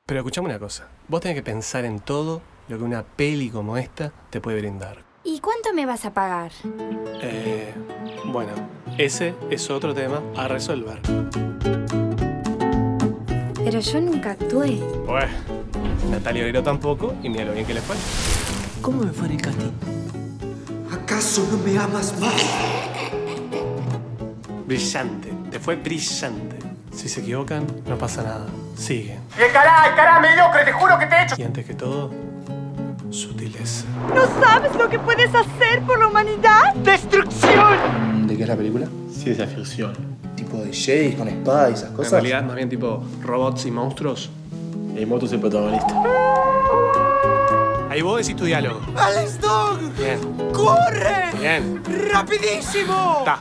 Pero escuchame una cosa. Vos tenés que pensar en todo lo que una peli como esta te puede brindar. ¿Y cuánto me vas a pagar? Bueno, ese es otro tema a resolver. Pero yo nunca actué. Bueno, Natalia Oreiro tampoco, y mira lo bien que le fue. ¿Cómo me fue en el casting? ¿Acaso no me amas más? Brillante, te fue brillante. Si se equivocan, no pasa nada. Siguen. ¡Y cará, mediocre! ¡Te juro que te he hecho! Y antes que todo, sutileza. ¿No sabes lo que puedes hacer por la humanidad? ¡Destrucción! ¿De qué es la película? Ciencia ficción. Tipo de Jedi con espada y esas En cosas. realidad, más bien tipo robots y monstruos. El moto es el protagonista. Ahí vos decís tu diálogo. ¡Alex Dog! Bien. ¡Corre! Bien. ¡Rapidísimo! Ta.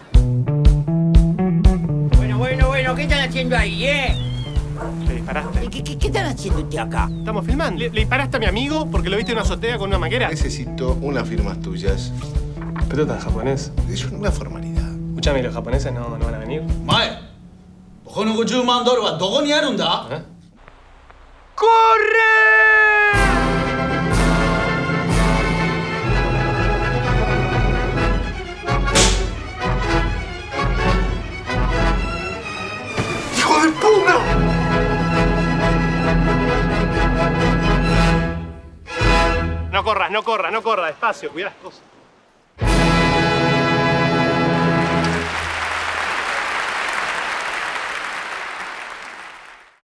Bueno, ¿qué están haciendo ahí, Le disparaste. ¿Qué están haciendo usted acá? Estamos filmando. Le disparaste a mi amigo porque lo viste en una azotea con una manguera. Necesito unas firmas tuyas. Pero está en japonés. Es una formalidad. Escuchame, los japoneses no van a venir. Mae, 僕の50万ドルはどこにあるんだ? ¿Eh? ¡Corre! ¡Hijo de puta! No corras, despacio, cuidá las cosas.